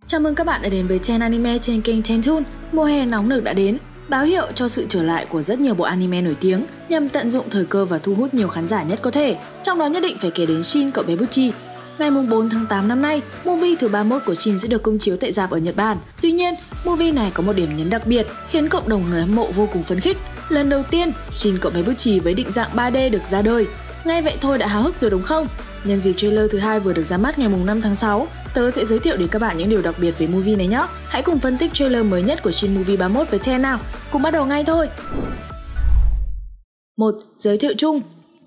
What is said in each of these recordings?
Chào mừng các bạn đã đến với Trend Anime trên kênh Trendtoon. Mùa hè nóng nực đã đến, báo hiệu cho sự trở lại của rất nhiều bộ anime nổi tiếng nhằm tận dụng thời cơ và thu hút nhiều khán giả nhất có thể. Trong đó nhất định phải kể đến Shin cậu bé Butchi. Ngày 4 tháng 8 năm nay, movie thứ 31 của Shin sẽ được công chiếu tại rạp ở Nhật Bản. Tuy nhiên, movie này có một điểm nhấn đặc biệt khiến cộng đồng người hâm mộ vô cùng phấn khích. Lần đầu tiên, Shin cậu bé Butchi với định dạng 3D được ra đời. Ngay vậy thôi đã háo hức rồi đúng không? Nhân dịp trailer thứ 2 vừa được ra mắt ngày 5 tháng 6, tớ sẽ giới thiệu đến các bạn những điều đặc biệt về movie này nhé. Hãy cùng phân tích trailer mới nhất của Shin Movie 31 với Ten nào. Cùng bắt đầu ngay thôi. 1. Giới thiệu chung.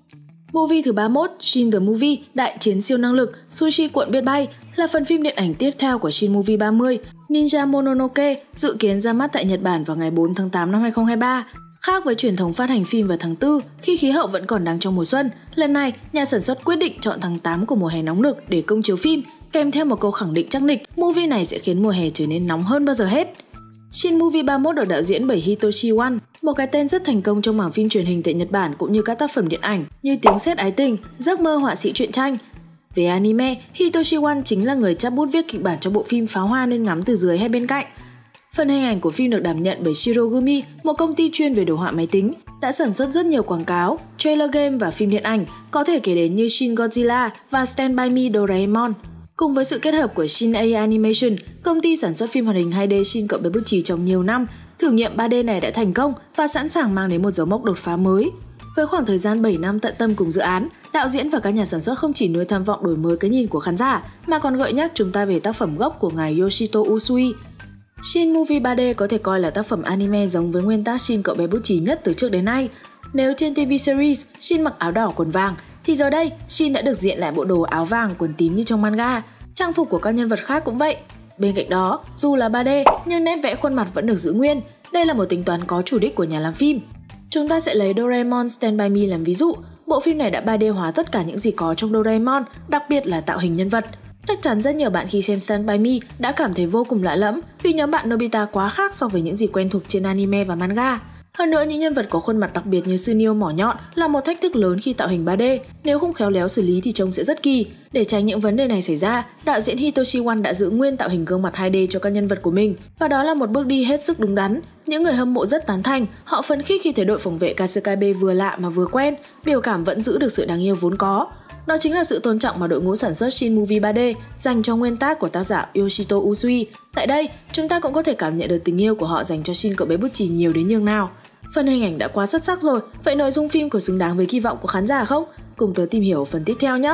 Movie thứ 31, Shin the Movie, Đại chiến siêu năng lực, Sushi cuộn biết bay là phần phim điện ảnh tiếp theo của Shin Movie 30. Ninja Mononoke dự kiến ra mắt tại Nhật Bản vào ngày 4 tháng 8 năm 2023. Khác với truyền thống phát hành phim vào tháng 4 khi khí hậu vẫn còn đang trong mùa xuân, lần này nhà sản xuất quyết định chọn tháng 8 của mùa hè nóng nực để công chiếu phim, kèm theo một câu khẳng định chắc nịch, movie này sẽ khiến mùa hè trở nên nóng hơn bao giờ hết. Shin Movie 31 được đạo diễn bởi Hitoshi Wan, một cái tên rất thành công trong mảng phim truyền hình tại Nhật Bản cũng như các tác phẩm điện ảnh như Tiếng sét ái tình, Giấc mơ họa sĩ truyện tranh. Về anime, Hitoshi Wan chính là người chắp bút viết kịch bản cho bộ phim Pháo hoa nên ngắm từ dưới hay bên cạnh. Phần hình ảnh của phim được đảm nhận bởi Shirogumi, một công ty chuyên về đồ họa máy tính, đã sản xuất rất nhiều quảng cáo, trailer game và phim điện ảnh, có thể kể đến như Shin Godzilla và Stand By Me Doraemon. Cùng với sự kết hợp của Shin A Animation, công ty sản xuất phim hoạt hình 2D Shin cậu bé Butchi trong nhiều năm, thử nghiệm 3D này đã thành công và sẵn sàng mang đến một dấu mốc đột phá mới. Với khoảng thời gian 7 năm tận tâm cùng dự án, đạo diễn và các nhà sản xuất không chỉ nuôi tham vọng đổi mới cái nhìn của khán giả, mà còn gợi nhắc chúng ta về tác phẩm gốc của ngài Yoshito Usui. Shin Movie 3D có thể coi là tác phẩm anime giống với nguyên tác Shin cậu bé Butchi nhất từ trước đến nay. Nếu trên TV series Shin mặc áo đỏ quần vàng, thì giờ đây Shin đã được diện lại bộ đồ áo vàng quần tím như trong manga. Trang phục của các nhân vật khác cũng vậy. Bên cạnh đó, dù là 3D nhưng nét vẽ khuôn mặt vẫn được giữ nguyên. Đây là một tính toán có chủ đích của nhà làm phim. Chúng ta sẽ lấy Doraemon Stand By Me làm ví dụ. Bộ phim này đã 3D hóa tất cả những gì có trong Doraemon, đặc biệt là tạo hình nhân vật. Chắc chắn rất nhiều bạn khi xem Stand By Me đã cảm thấy vô cùng lạ lẫm vì nhóm bạn Nobita quá khác so với những gì quen thuộc trên anime và manga. Hơn nữa, những nhân vật có khuôn mặt đặc biệt như Sunio mỏ nhọn là một thách thức lớn khi tạo hình 3D. Nếu không khéo léo xử lý thì trông sẽ rất kỳ. Để tránh những vấn đề này xảy ra, đạo diễn Hitoshi Wan đã giữ nguyên tạo hình gương mặt 2D cho các nhân vật của mình. Và đó là một bước đi hết sức đúng đắn. Những người hâm mộ rất tán thành, họ phấn khích khi thấy đội phòng vệ Kasekabe vừa lạ mà vừa quen, biểu cảm vẫn giữ được sự đáng yêu vốn có. Đó chính là sự tôn trọng mà đội ngũ sản xuất Shin Movie 3D dành cho nguyên tác của tác giả Yoshito Usui. Tại đây, chúng ta cũng có thể cảm nhận được tình yêu của họ dành cho Shin cậu bé Butchi nhiều đến nhường nào. Phần hình ảnh đã quá xuất sắc rồi, vậy nội dung phim có xứng đáng với kỳ vọng của khán giả không? Cùng tớ tìm hiểu phần tiếp theo nhé!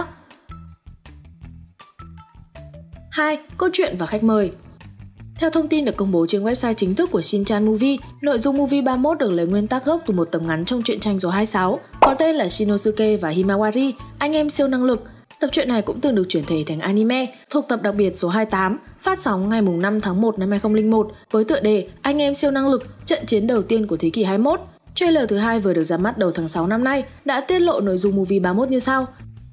2. Câu chuyện và khách mời. Theo thông tin được công bố trên website chính thức của Shin-chan Movie, nội dung Movie 31 được lấy nguyên tác gốc từ một tập ngắn trong truyện tranh số 26, có tên là Shinosuke và Himawari, anh em siêu năng lực. Tập truyện này cũng từng được chuyển thể thành anime, thuộc tập đặc biệt số 28, phát sóng ngày 5 tháng 1 năm 2001 với tựa đề Anh em siêu năng lực, trận chiến đầu tiên của thế kỷ 21. Trailer thứ 2 vừa được ra mắt đầu tháng 6 năm nay đã tiết lộ nội dung Movie 31 như sau.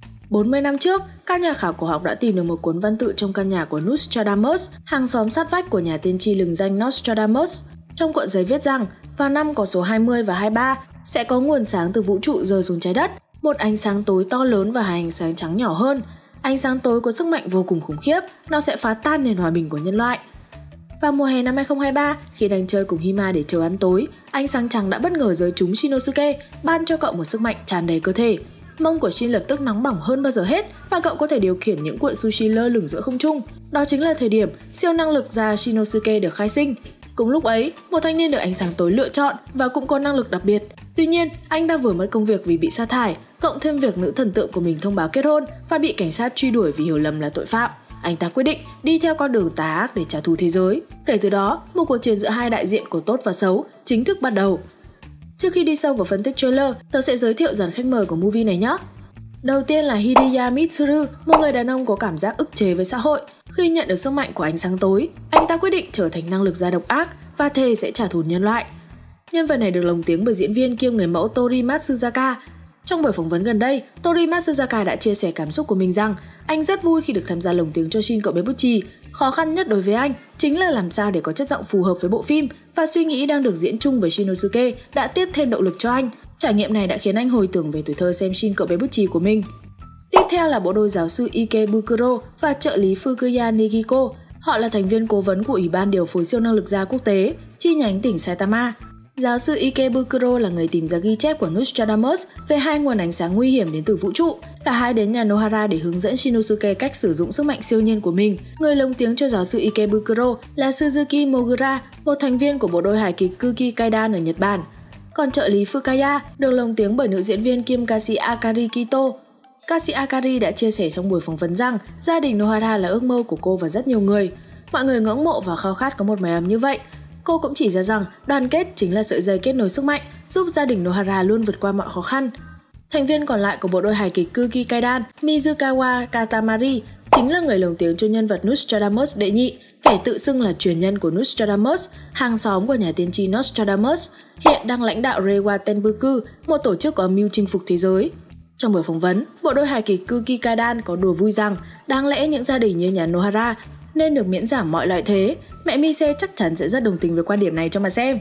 40 năm trước, các nhà khảo cổ học đã tìm được một cuốn văn tự trong căn nhà của Nostradamus, hàng xóm sát vách của nhà tiên tri lừng danh Nostradamus. Trong cuộn giấy viết rằng, vào năm có số 20 và 23 sẽ có nguồn sáng từ vũ trụ rơi xuống trái đất, một ánh sáng tối to lớn và hai ánh sáng trắng nhỏ hơn. Ánh sáng tối có sức mạnh vô cùng khủng khiếp, nó sẽ phá tan nền hòa bình của nhân loại. Vào mùa hè năm 2023, khi đang chơi cùng Hima để chờ ăn tối, ánh sáng trắng đã bất ngờ rơi trúng Shinosuke, ban cho cậu một sức mạnh tràn đầy cơ thể. Mông của Shin lập tức nóng bỏng hơn bao giờ hết và cậu có thể điều khiển những cuộn sushi lơ lửng giữa không trung. Đó chính là thời điểm siêu năng lực gia Shinosuke được khai sinh. Cùng lúc ấy, một thanh niên được ánh sáng tối lựa chọn và cũng có năng lực đặc biệt. Tuy nhiên, anh ta vừa mất công việc vì bị sa thải, cộng thêm việc nữ thần tượng của mình thông báo kết hôn và bị cảnh sát truy đuổi vì hiểu lầm là tội phạm. Anh ta quyết định đi theo con đường tà ác để trả thù thế giới. Kể từ đó, một cuộc chiến giữa hai đại diện của tốt và xấu chính thức bắt đầu. Trước khi đi sâu vào phân tích trailer, tớ sẽ giới thiệu dàn khách mời của movie này nhé. Đầu tiên là Hideya Mitsuru, một người đàn ông có cảm giác ức chế với xã hội. Khi nhận được sức mạnh của ánh sáng tối, anh ta quyết định trở thành năng lực gia độc ác và thề sẽ trả thù nhân loại. Nhân vật này được lồng tiếng bởi diễn viên kiêm người mẫu Tori Matsuzaka. Trong buổi phỏng vấn gần đây, Tori Matsuzaka đã chia sẻ cảm xúc của mình rằng anh rất vui khi được tham gia lồng tiếng cho Shin cậu bé Butchi. Khó khăn nhất đối với anh chính là làm sao để có chất giọng phù hợp với bộ phim, và suy nghĩ đang được diễn chung với Shinosuke đã tiếp thêm động lực cho anh. Trải nghiệm này đã khiến anh hồi tưởng về tuổi thơ xem Shin cậu bé Butchi của mình. Tiếp theo là bộ đôi giáo sư Ikebukuro và trợ lý Fukuya Negiko. Họ là thành viên cố vấn của Ủy ban điều phối siêu năng lực gia quốc tế, chi nhánh tỉnh Saitama. Giáo sư Ikebukuro là người tìm ra ghi chép của Nostradamus về 2 nguồn ánh sáng nguy hiểm đến từ vũ trụ. Cả hai đến nhà Nohara để hướng dẫn Shinosuke cách sử dụng sức mạnh siêu nhiên của mình. Người lồng tiếng cho giáo sư Ikebukuro là Suzuki Mogura, một thành viên của bộ đôi hài kịch Kuki Kaidan ở Nhật Bản. Còn trợ lý Fukaya được lồng tiếng bởi nữ diễn viên Kim Kasi Akari Kito. Kasi Akari đã chia sẻ trong buổi phỏng vấn rằng gia đình Nohara là ước mơ của cô và rất nhiều người. Mọi người ngưỡng mộ và khao khát có một mái ấm như vậy. Cô cũng chỉ ra rằng đoàn kết chính là sợi dây kết nối sức mạnh, giúp gia đình Nohara luôn vượt qua mọi khó khăn. Thành viên còn lại của bộ đôi hài kịch Kuki Kaidan, Mizukawa Katamari, chính là người lồng tiếng cho nhân vật Nostradamus đệ nhị, kẻ tự xưng là truyền nhân của Nostradamus, hàng xóm của nhà tiên tri Nostradamus, hiện đang lãnh đạo Reiwa Tenbuku, một tổ chức có âm mưu chinh phục thế giới. Trong buổi phỏng vấn, bộ đôi hài kịch Kuki Kaidan có đùa vui rằng đáng lẽ những gia đình như nhà Nohara nên được miễn giảm mọi loại thuế. Mẹ Mise chắc chắn sẽ rất đồng tình với quan điểm này cho mà xem.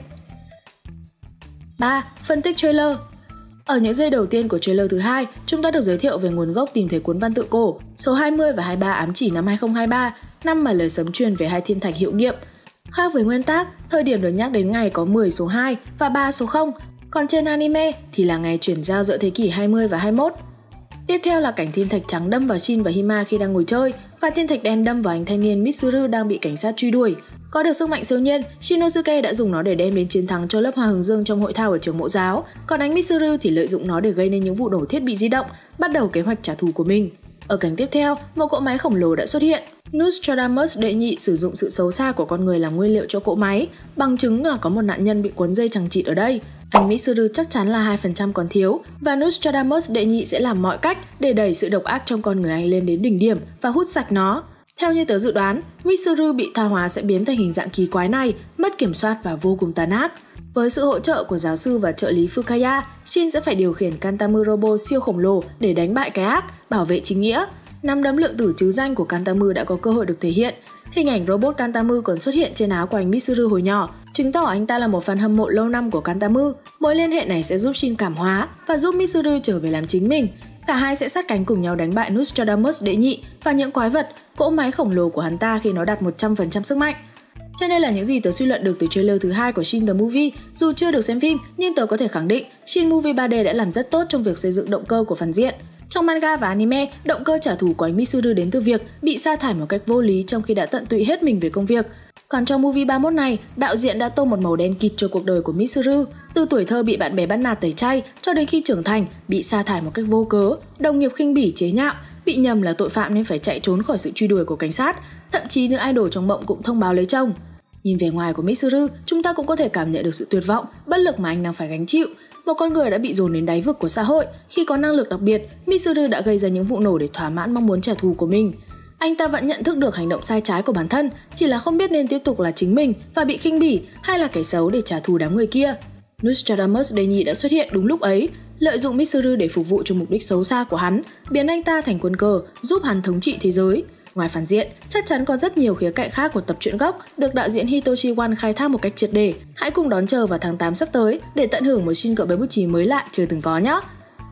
3. Phân tích trailer. Ở những giây đầu tiên của trailer thứ 2, chúng ta được giới thiệu về nguồn gốc tìm thấy cuốn văn tự cổ. Số 20 và 23 ám chỉ năm 2023, năm mà lời sấm truyền về 2 thiên thạch hiệu nghiệm. Khác với nguyên tác, thời điểm được nhắc đến ngày có 10 số 2 và 3 số 0, còn trên anime thì là ngày chuyển giao giữa thế kỷ 20 và 21. Tiếp theo là cảnh thiên thạch trắng đâm vào Shin và Hima khi đang ngồi chơi, và thiên thạch đen đâm vào anh thanh niên Mitsuru đang bị cảnh sát truy đuổi. Có được sức mạnh siêu nhiên, Shinosuke đã dùng nó để đem đến chiến thắng cho lớp Hoa Hướng Dương trong hội thao ở trường mẫu giáo, còn anh Mitsuru thì lợi dụng nó để gây nên những vụ nổ thiết bị di động, bắt đầu kế hoạch trả thù của mình. Ở cảnh tiếp theo, một cỗ máy khổng lồ đã xuất hiện. Nostradamus đệ nhị sử dụng sự xấu xa của con người làm nguyên liệu cho cỗ máy, bằng chứng là có một nạn nhân bị cuốn dây chằng chịt ở đây. Anh Mitsuru chắc chắn là 2% còn thiếu, và Nostradamus đệ nhị sẽ làm mọi cách để đẩy sự độc ác trong con người anh lên đến đỉnh điểm và hút sạch nó. Theo như tớ dự đoán, Mitsuru bị tha hóa sẽ biến thành hình dạng kỳ quái này, mất kiểm soát và vô cùng tàn ác. Với sự hỗ trợ của giáo sư và trợ lý Fukaya, Shin sẽ phải điều khiển Kantamu robot siêu khổng lồ để đánh bại cái ác, bảo vệ chính nghĩa. Nắm đấm lượng tử trứ danh của Kantamu đã có cơ hội được thể hiện. Hình ảnh robot Kantamu còn xuất hiện trên áo của anh Mitsuru hồi nhỏ, chứng tỏ anh ta là một fan hâm mộ lâu năm của Kantamu. Mối liên hệ này sẽ giúp Shin cảm hóa và giúp Mitsuru trở về làm chính mình. Cả hai sẽ sát cánh cùng nhau đánh bại Nostradamus đệ nhị và những quái vật, cỗ máy khổng lồ của hắn ta khi nó đạt 100% sức mạnh. Trên đây là những gì tớ suy luận được từ trailer thứ 2 của Shin the Movie. Dù chưa được xem phim, nhưng tớ có thể khẳng định Shin Movie 3D đã làm rất tốt trong việc xây dựng động cơ của phản diện. Trong manga và anime, động cơ trả thù của anh Mitsuru đến từ việc bị sa thải một cách vô lý trong khi đã tận tụy hết mình về công việc. Còn trong movie 31 này, đạo diễn đã tô một màu đen kịt cho cuộc đời của Mitsuru. Từ tuổi thơ bị bạn bè bắt nạt tẩy chay cho đến khi trưởng thành, bị sa thải một cách vô cớ, đồng nghiệp khinh bỉ chế nhạo, bị nhầm là tội phạm nên phải chạy trốn khỏi sự truy đuổi của cảnh sát. Thậm chí nữ idol trong mộng cũng thông báo lấy chồng. Nhìn vẻ ngoài của Mitsuru, chúng ta cũng có thể cảm nhận được sự tuyệt vọng, bất lực mà anh đang phải gánh chịu. Một con người đã bị dồn đến đáy vực của xã hội. Khi có năng lực đặc biệt, Mitsuru đã gây ra những vụ nổ để thỏa mãn mong muốn trả thù của mình. Anh ta vẫn nhận thức được hành động sai trái của bản thân, chỉ là không biết nên tiếp tục là chính mình và bị khinh bỉ hay là kẻ xấu để trả thù đám người kia. Nostradamus đệ nhị đã xuất hiện đúng lúc ấy, lợi dụng Mitsuru để phục vụ cho mục đích xấu xa của hắn, biến anh ta thành quân cờ, giúp hắn thống trị thế giới. Ngoài phản diện, chắc chắn có rất nhiều khía cạnh khác của tập truyện gốc được đạo diễn Hitoshi Wan khai thác một cách triệt để. Hãy cùng đón chờ vào tháng 8 sắp tới để tận hưởng một Shin cậu bé bút chì mới lạ chưa từng có nhé!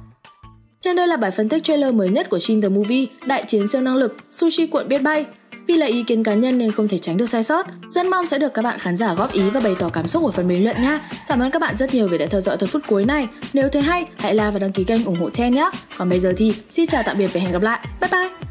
Trên đây là bài phân tích trailer mới nhất của Shin the Movie, đại chiến siêu năng lực, sushi cuộn biết bay. Vì là ý kiến cá nhân nên không thể tránh được sai sót, rất mong sẽ được các bạn khán giả góp ý và bày tỏ cảm xúc ở phần bình luận nha. Cảm ơn các bạn rất nhiều vì đã theo dõi tới phút cuối này. Nếu thấy hay, hãy like và đăng ký kênh ủng hộ Ten nhé. Còn bây giờ thì xin chào tạm biệt và hẹn gặp lại. Bye bye!